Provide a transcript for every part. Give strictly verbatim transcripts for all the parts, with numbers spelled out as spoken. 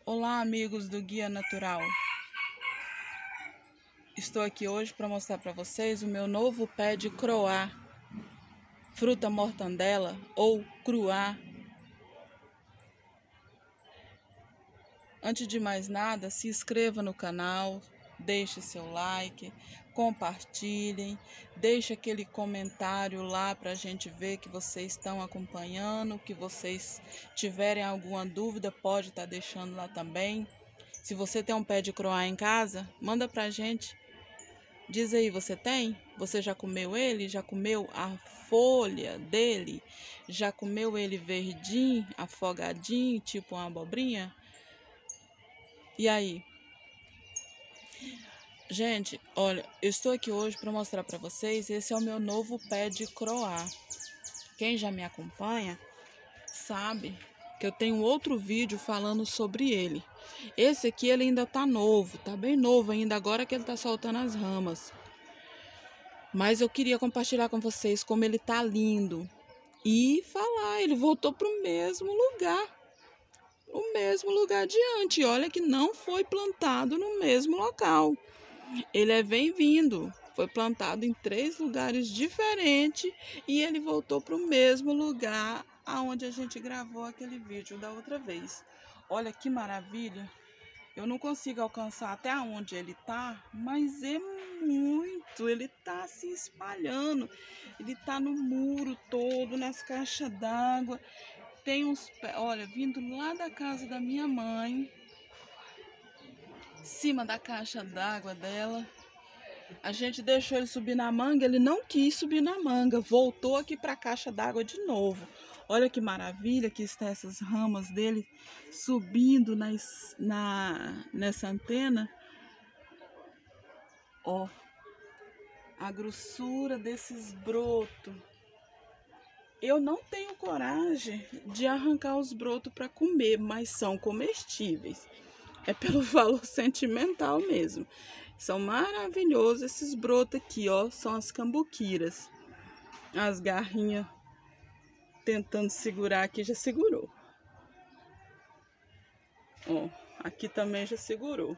Olá, amigos do Guia Natural. Estou aqui hoje para mostrar para vocês o meu novo pé de croá, fruta mortandela ou cruá. Antes de mais nada, se inscreva no canal, deixe seu like, compartilhem, deixe aquele comentário lá para a gente ver que vocês estão acompanhando, que vocês tiverem alguma dúvida, pode estar deixando lá também. Se você tem um pé de croá em casa, manda pra gente. Diz aí, você tem? Você já comeu ele? Já comeu a folha dele? Já comeu ele verdinho, afogadinho, tipo uma abobrinha? E aí? Gente, olha, eu estou aqui hoje para mostrar para vocês, esse é o meu novo pé de croá. Quem já me acompanha sabe que eu tenho outro vídeo falando sobre ele. Esse aqui ele ainda tá novo, tá bem novo ainda, agora que ele tá soltando as ramas. Mas eu queria compartilhar com vocês como ele tá lindo. E falar, ele voltou pro mesmo lugar. O mesmo lugar de antes. Olha que não foi plantado no mesmo local. Ele é bem-vindo. Foi plantado em três lugares diferentes. E ele voltou pro mesmo lugar aonde a gente gravou aquele vídeo da outra vez. Olha que maravilha. Eu não consigo alcançar até onde ele tá, mas é muito. Ele tá se espalhando. Ele tá no muro todo, nas caixas d'água. Tem uns pés, olha, vindo lá da casa da minha mãe, em cima da caixa d'água dela. A gente deixou ele subir na manga, ele não quis subir na manga, voltou aqui para a caixa d'água de novo. Olha que maravilha que estão essas ramas dele subindo nas, na, nessa antena. Ó, a grossura desses brotos. Eu não tenho coragem de arrancar os brotos para comer, mas são comestíveis. É pelo valor sentimental mesmo. São maravilhosos esses brotos aqui, ó. São as cambuquiras. As garrinhas tentando segurar aqui, já segurou. Ó, aqui também já segurou.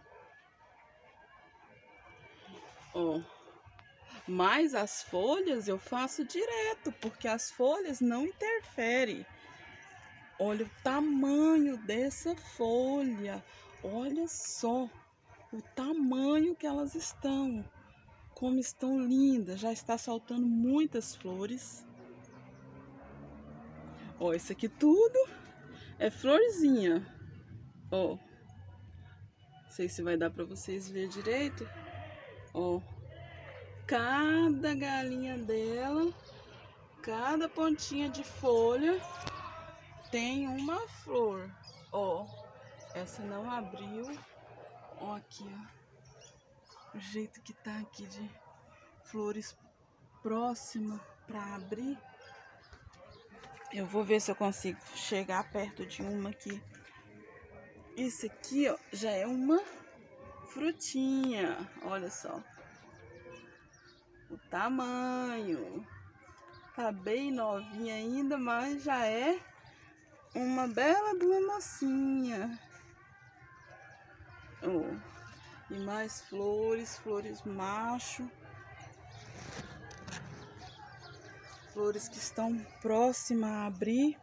Ó. Mas as folhas eu faço direto, porque as folhas não interferem. Olha o tamanho dessa folha. Olha só o tamanho que elas estão. Como estão lindas. Já está soltando muitas flores. Ó, isso aqui tudo é florzinha. Ó. Não sei se vai dar para vocês verem direito. Ó. Cada galinha dela, cada pontinha de folha tem uma flor. Ó, essa não abriu. Ó, aqui, ó. O jeito que tá aqui de flores próximo para abrir. Eu vou ver se eu consigo chegar perto de uma aqui. Esse aqui, ó, já é uma frutinha. Olha só. O tamanho. Tá bem novinha ainda, mas já é uma bela de uma mocinha. Oh, e mais flores, flores macho. Flores que estão próximas a abrir.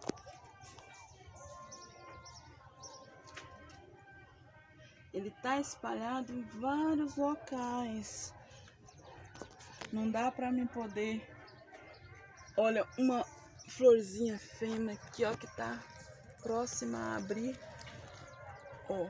Ele tá espalhado em vários locais. Não dá pra mim poder. Olha, uma florzinha fêmea aqui, ó, que tá próxima a abrir. Ó.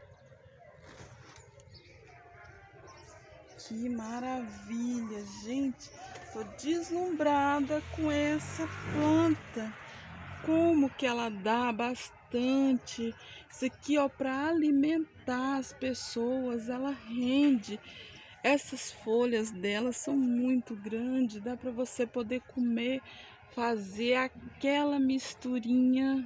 Que maravilha, gente. Tô deslumbrada com essa planta. Como que ela dá bastante. Isso aqui, ó, para alimentar as pessoas, ela rende. Essas folhas dela são muito grandes, dá para você poder comer, fazer aquela misturinha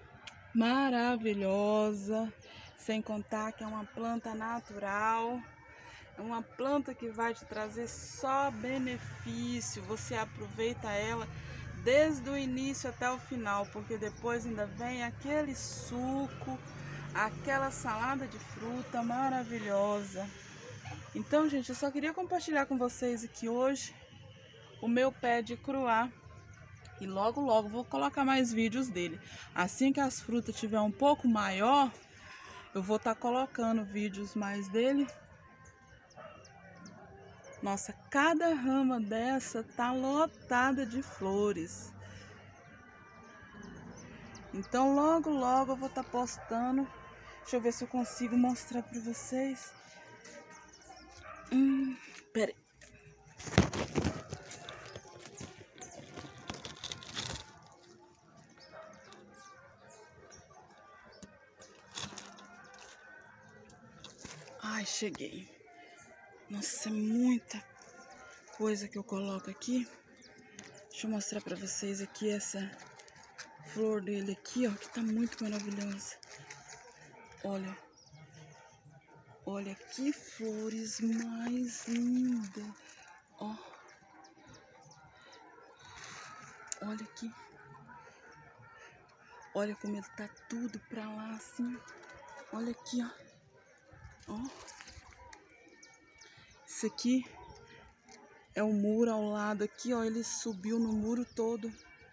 maravilhosa, sem contar que é uma planta natural, é uma planta que vai te trazer só benefício. Você aproveita ela desde o início até o final, porque depois ainda vem aquele suco, aquela salada de fruta maravilhosa. Então, gente, eu só queria compartilhar com vocês aqui hoje o meu pé de cruá. E logo, logo vou colocar mais vídeos dele. Assim que as frutas tiver um pouco maior, eu vou estar tá colocando vídeos mais dele. Nossa, cada rama dessa tá lotada de flores. Então logo, logo eu vou estar tá postando. Deixa eu ver se eu consigo mostrar para vocês. Hum, pera aí. Ai, cheguei. Nossa, é muita coisa que eu coloco aqui. Deixa eu mostrar pra vocês aqui essa flor dele aqui, ó, que tá muito maravilhosa. Olha. Olha que flores mais lindas. Ó. Olha aqui. Olha como ele tá tudo pra lá, assim. Olha aqui, ó. Ó. Isso aqui é o muro ao lado aqui, ó. Ele subiu no muro todo.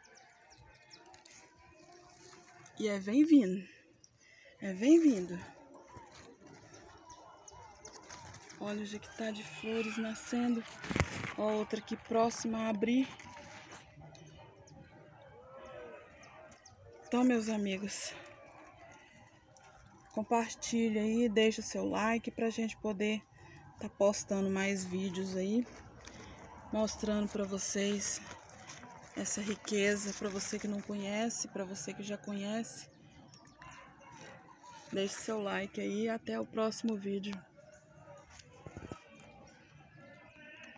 E é vem vindo. É vem vindo. Olha já que tá de flores nascendo. Ó, outra aqui próxima a abrir. Então, meus amigos, compartilha aí, deixa seu like pra gente poder tá postando mais vídeos aí, mostrando pra vocês essa riqueza, pra você que não conhece, pra você que já conhece. Deixe seu like aí e até o próximo vídeo.